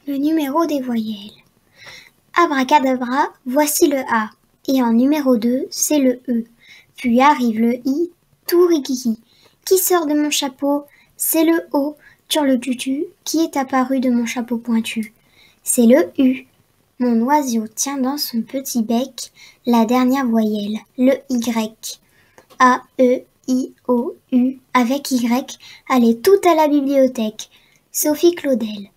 Le numéro des voyelles. Abracadabra, voici le A. Et en numéro 2, c'est le E. Puis arrive le I, tout rigui. Qui sort de mon chapeau? C'est le O, turlututu, qui est apparu de mon chapeau pointu. C'est le U. Mon oiseau tient dans son petit bec la dernière voyelle, le Y. A, E, I, O, U, avec Y, allez tout à la bibliothèque. Sophie Claudel.